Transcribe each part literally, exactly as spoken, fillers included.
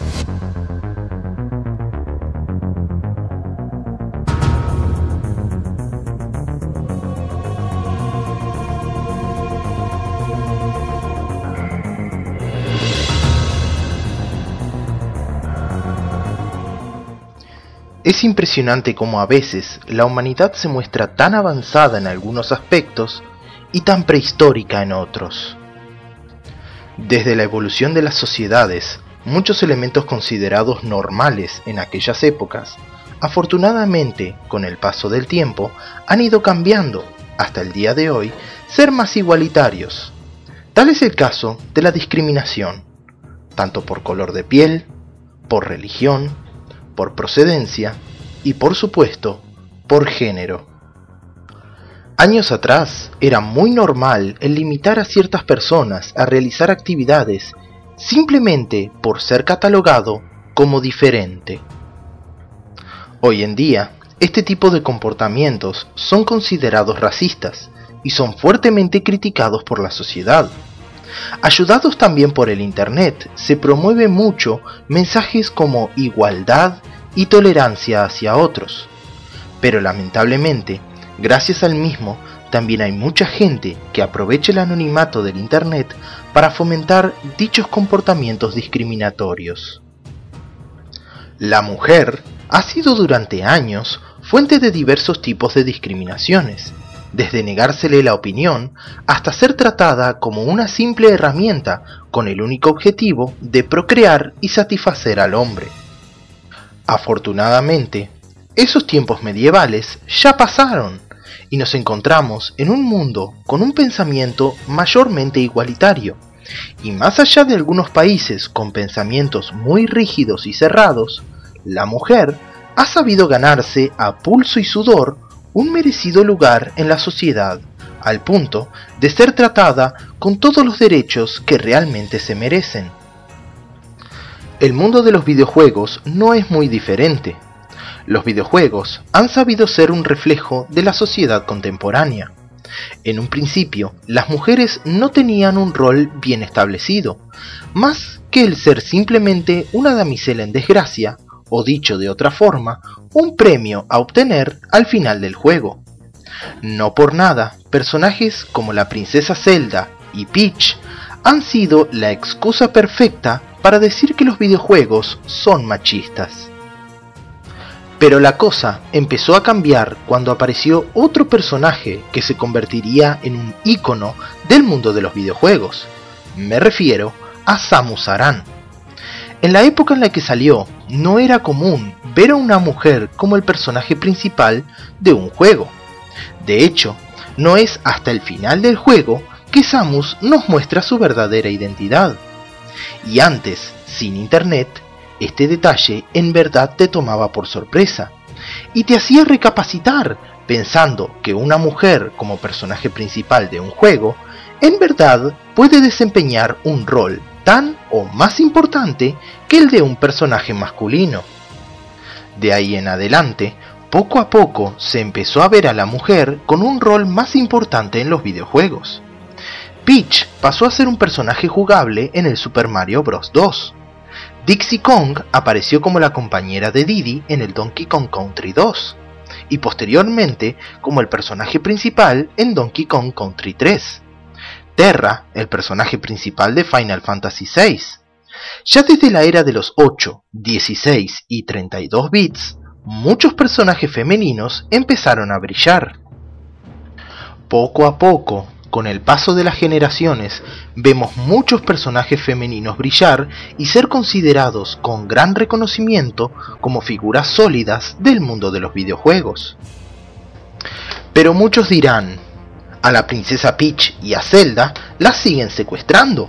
Es impresionante cómo a veces la humanidad se muestra tan avanzada en algunos aspectos y tan prehistórica en otros. Desde la evolución de las sociedades, muchos elementos considerados normales en aquellas épocas, afortunadamente, con el paso del tiempo, han ido cambiando, hasta el día de hoy, ser más igualitarios. Tal es el caso de la discriminación, tanto por color de piel, por religión, por procedencia y, por supuesto, por género. Años atrás era muy normal el limitar a ciertas personas a realizar actividades simplemente por ser catalogado como diferente. Hoy en día, este tipo de comportamientos son considerados racistas y son fuertemente criticados por la sociedad. Ayudados también por el Internet, se promueve mucho mensajes como igualdad y tolerancia hacia otros. Pero lamentablemente, gracias al mismo, también hay mucha gente que aprovecha el anonimato del Internet para fomentar dichos comportamientos discriminatorios. La mujer ha sido durante años fuente de diversos tipos de discriminaciones, desde negársele la opinión hasta ser tratada como una simple herramienta con el único objetivo de procrear y satisfacer al hombre. Afortunadamente, esos tiempos medievales ya pasaron y nos encontramos en un mundo con un pensamiento mayormente igualitario, y más allá de algunos países con pensamientos muy rígidos y cerrados, la mujer ha sabido ganarse a pulso y sudor un merecido lugar en la sociedad, al punto de ser tratada con todos los derechos que realmente se merecen. El mundo de los videojuegos no es muy diferente. Los videojuegos han sabido ser un reflejo de la sociedad contemporánea. En un principio, las mujeres no tenían un rol bien establecido, más que el ser simplemente una damisela en desgracia, o dicho de otra forma, un premio a obtener al final del juego. No por nada, personajes como la princesa Zelda y Peach han sido la excusa perfecta para decir que los videojuegos son machistas. Pero la cosa empezó a cambiar cuando apareció otro personaje que se convertiría en un ícono del mundo de los videojuegos. Me refiero a Samus Aran. En la época en la que salió, no era común ver a una mujer como el personaje principal de un juego. De hecho, no es hasta el final del juego que Samus nos muestra su verdadera identidad. Y antes, sin internet, este detalle en verdad te tomaba por sorpresa, y te hacía recapacitar, pensando que una mujer como personaje principal de un juego, en verdad puede desempeñar un rol tan o más importante que el de un personaje masculino. De ahí en adelante, poco a poco se empezó a ver a la mujer con un rol más importante en los videojuegos. Peach pasó a ser un personaje jugable en el Super Mario Bros. dos. Dixie Kong apareció como la compañera de Diddy en el Donkey Kong Country dos, y posteriormente como el personaje principal en Donkey Kong Country tres. Terra, el personaje principal de Final Fantasy seis. Ya desde la era de los ocho, dieciséis y treinta y dos bits, muchos personajes femeninos empezaron a brillar. Poco a poco, con el paso de las generaciones, vemos muchos personajes femeninos brillar y ser considerados con gran reconocimiento como figuras sólidas del mundo de los videojuegos. Pero muchos dirán, a la princesa Peach y a Zelda las siguen secuestrando.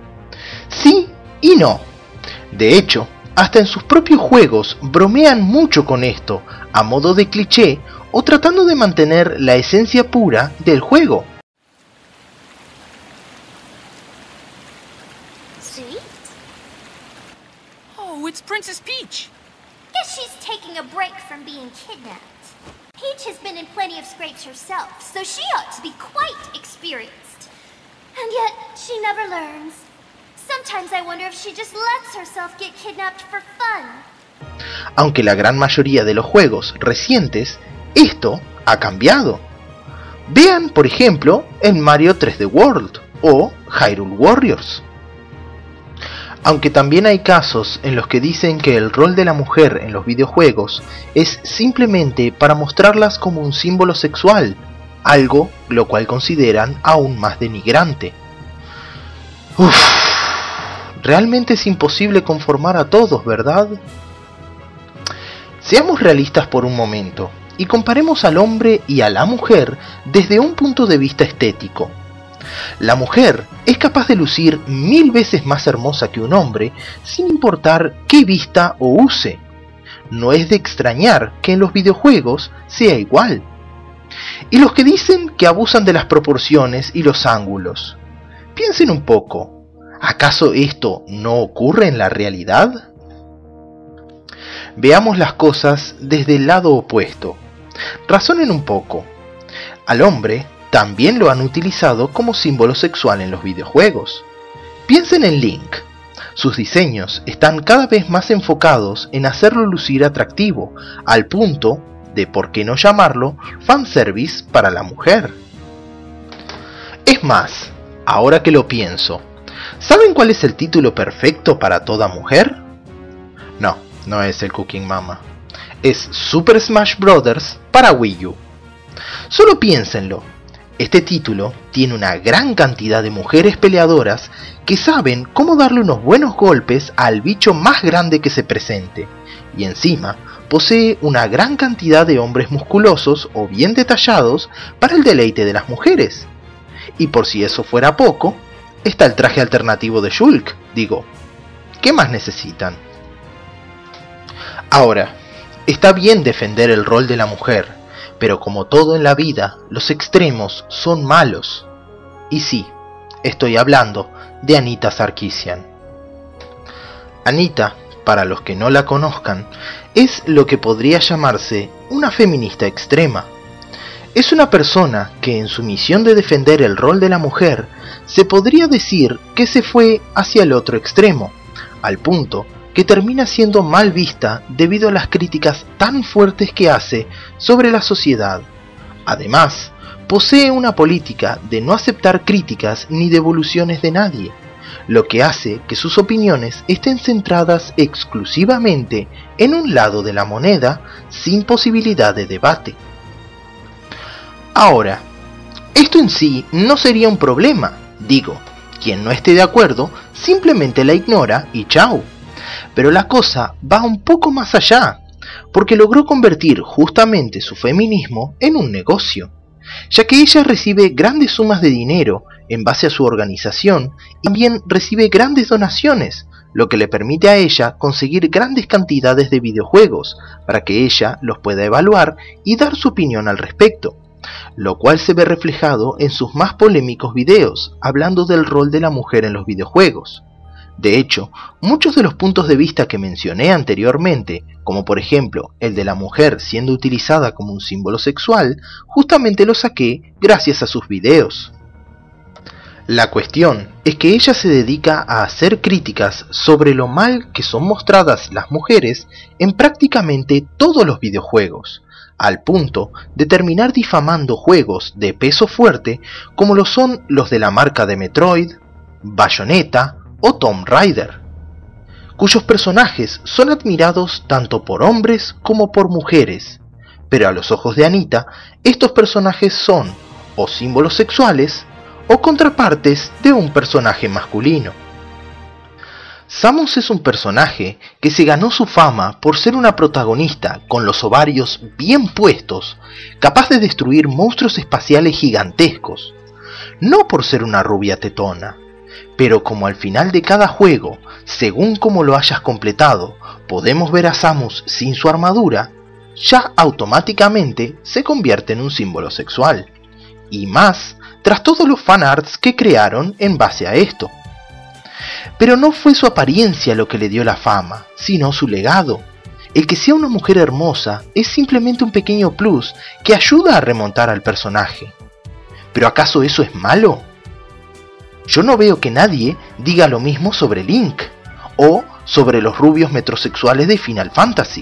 Sí y no. De hecho, hasta en sus propios juegos bromean mucho con esto, a modo de cliché o tratando de mantener la esencia pura del juego. Sweet? Oh, it's Princess Peach! Guess she's taking a break from being kidnapped. Peach has been in plenty of scrapes herself, so she ought to be quite experienced. And yet, she never learns. Sometimes I wonder if she just lets herself get kidnapped for fun. Aunque la gran mayoría de los juegos recientes, esto ha cambiado. Vean, por ejemplo, el Mario tres D World o Hyrule Warriors. Aunque también hay casos en los que dicen que el rol de la mujer en los videojuegos es simplemente para mostrarlas como un símbolo sexual, algo lo cual consideran aún más denigrante. Uff, realmente es imposible conformar a todos, ¿verdad? Seamos realistas por un momento y comparemos al hombre y a la mujer desde un punto de vista estético. La mujer es capaz de lucir mil veces más hermosa que un hombre sin importar qué vista o use. No es de extrañar que en los videojuegos sea igual. Y los que dicen que abusan de las proporciones y los ángulos, piensen un poco, ¿acaso esto no ocurre en la realidad? Veamos las cosas desde el lado opuesto. Razonen un poco. Al hombre también lo han utilizado como símbolo sexual en los videojuegos. Piensen en Link. Sus diseños están cada vez más enfocados en hacerlo lucir atractivo, al punto de, por qué no llamarlo, fanservice para la mujer. Es más, ahora que lo pienso, ¿saben cuál es el título perfecto para toda mujer? No, no es el Cooking Mama. Es Super Smash Bros. Para Wii U. Solo piénsenlo. Este título tiene una gran cantidad de mujeres peleadoras que saben cómo darle unos buenos golpes al bicho más grande que se presente, y encima posee una gran cantidad de hombres musculosos o bien detallados para el deleite de las mujeres. Y por si eso fuera poco, está el traje alternativo de Shulk, digo, ¿qué más necesitan? Ahora, está bien defender el rol de la mujer, pero como todo en la vida, los extremos son malos. Y sí, estoy hablando de Anita Sarkeesian. Anita, para los que no la conozcan, es lo que podría llamarse una feminista extrema. Es una persona que en su misión de defender el rol de la mujer, se podría decir que se fue hacia el otro extremo, al punto que termina siendo mal vista debido a las críticas tan fuertes que hace sobre la sociedad. Además, posee una política de no aceptar críticas ni devoluciones de nadie, lo que hace que sus opiniones estén centradas exclusivamente en un lado de la moneda sin posibilidad de debate. Ahora, esto en sí no sería un problema, digo, quien no esté de acuerdo simplemente la ignora y chao. Pero la cosa va un poco más allá, porque logró convertir justamente su feminismo en un negocio, ya que ella recibe grandes sumas de dinero en base a su organización y también recibe grandes donaciones, lo que le permite a ella conseguir grandes cantidades de videojuegos para que ella los pueda evaluar y dar su opinión al respecto, lo cual se ve reflejado en sus más polémicos videos hablando del rol de la mujer en los videojuegos. De hecho, muchos de los puntos de vista que mencioné anteriormente, como por ejemplo el de la mujer siendo utilizada como un símbolo sexual, justamente lo saqué gracias a sus videos. La cuestión es que ella se dedica a hacer críticas sobre lo mal que son mostradas las mujeres en prácticamente todos los videojuegos, al punto de terminar difamando juegos de peso fuerte como lo son los de la marca de Metroid, Bayonetta o Tomb Raider, cuyos personajes son admirados tanto por hombres como por mujeres, pero a los ojos de Anita, estos personajes son o símbolos sexuales o contrapartes de un personaje masculino. Samus es un personaje que se ganó su fama por ser una protagonista con los ovarios bien puestos, capaz de destruir monstruos espaciales gigantescos, no por ser una rubia tetona. Pero como al final de cada juego, según como lo hayas completado, podemos ver a Samus sin su armadura, ya automáticamente se convierte en un símbolo sexual. Y más, tras todos los fanarts que crearon en base a esto. Pero no fue su apariencia lo que le dio la fama, sino su legado. El que sea una mujer hermosa es simplemente un pequeño plus que ayuda a remontar al personaje. ¿Pero acaso eso es malo? Yo no veo que nadie diga lo mismo sobre Link, o sobre los rubios metrosexuales de Final Fantasy.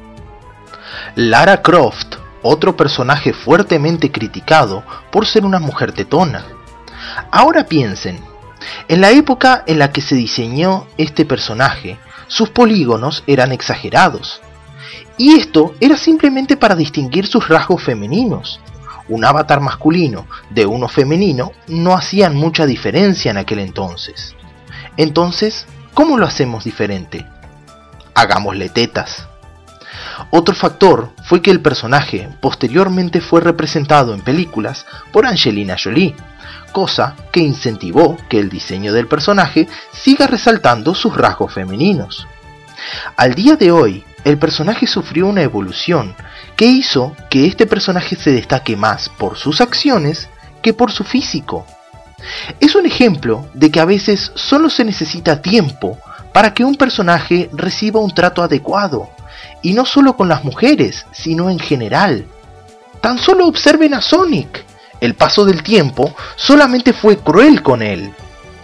Lara Croft, otro personaje fuertemente criticado por ser una mujer tetona. Ahora piensen, en la época en la que se diseñó este personaje, sus polígonos eran exagerados, y esto era simplemente para distinguir sus rasgos femeninos. Un avatar masculino de uno femenino no hacían mucha diferencia en aquel entonces. Entonces, ¿cómo lo hacemos diferente? Hagámosle tetas. Otro factor fue que el personaje posteriormente fue representado en películas por Angelina Jolie, cosa que incentivó que el diseño del personaje siga resaltando sus rasgos femeninos. Al día de hoy, el personaje sufrió una evolución que hizo que este personaje se destaque más por sus acciones que por su físico. Es un ejemplo de que a veces solo se necesita tiempo para que un personaje reciba un trato adecuado, y no solo con las mujeres, sino en general. Tan solo observen a Sonic. El paso del tiempo solamente fue cruel con él.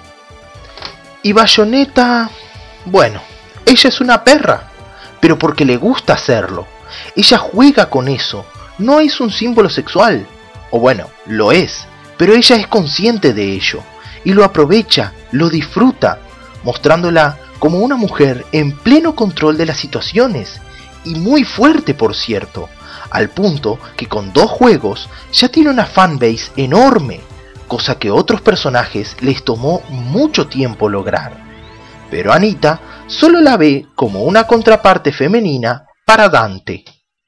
Y Bayonetta, bueno, ella es una perra, pero porque le gusta hacerlo. Ella juega con eso, no es un símbolo sexual, o bueno, lo es, pero ella es consciente de ello, y lo aprovecha, lo disfruta, mostrándola como una mujer en pleno control de las situaciones, y muy fuerte por cierto, al punto que con dos juegos ya tiene una fanbase enorme, cosa que a otros personajes les tomó mucho tiempo lograr. Pero Anita solo la ve como una contraparte femenina para Dante.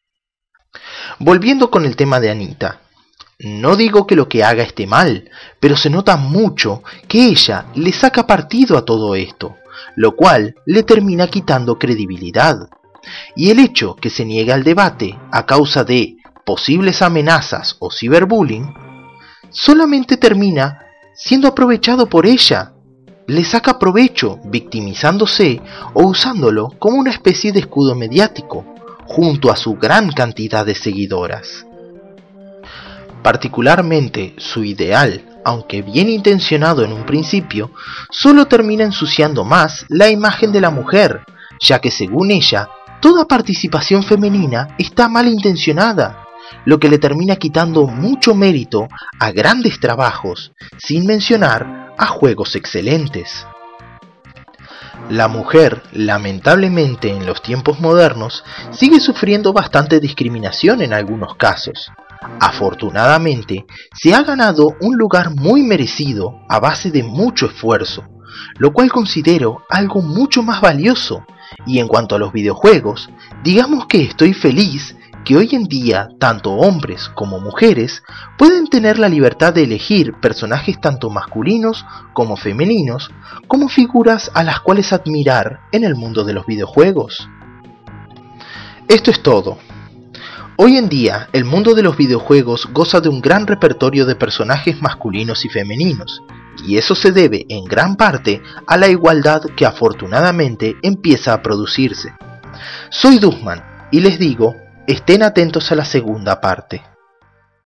Volviendo con el tema de Anita, no digo que lo que haga esté mal, pero se nota mucho que ella le saca partido a todo esto, lo cual le termina quitando credibilidad. Y el hecho que se niegue al debate a causa de posibles amenazas o ciberbullying, solamente termina siendo aprovechado por ella. Le saca provecho victimizándose o usándolo como una especie de escudo mediático, junto a su gran cantidad de seguidoras. Particularmente su ideal, aunque bien intencionado en un principio, solo termina ensuciando más la imagen de la mujer, ya que según ella, toda participación femenina está mal intencionada, lo que le termina quitando mucho mérito a grandes trabajos, sin mencionar a juegos excelentes. La mujer, lamentablemente en los tiempos modernos, sigue sufriendo bastante discriminación en algunos casos. Afortunadamente, se ha ganado un lugar muy merecido a base de mucho esfuerzo, lo cual considero algo mucho más valioso. Y en cuanto a los videojuegos, digamos que estoy feliz que hoy en día tanto hombres como mujeres pueden tener la libertad de elegir personajes tanto masculinos como femeninos como figuras a las cuales admirar en el mundo de los videojuegos. Esto es todo. Hoy en día el mundo de los videojuegos goza de un gran repertorio de personajes masculinos y femeninos, y eso se debe en gran parte a la igualdad que afortunadamente empieza a producirse. Soy Duzman y les digo, estén atentos a la segunda parte.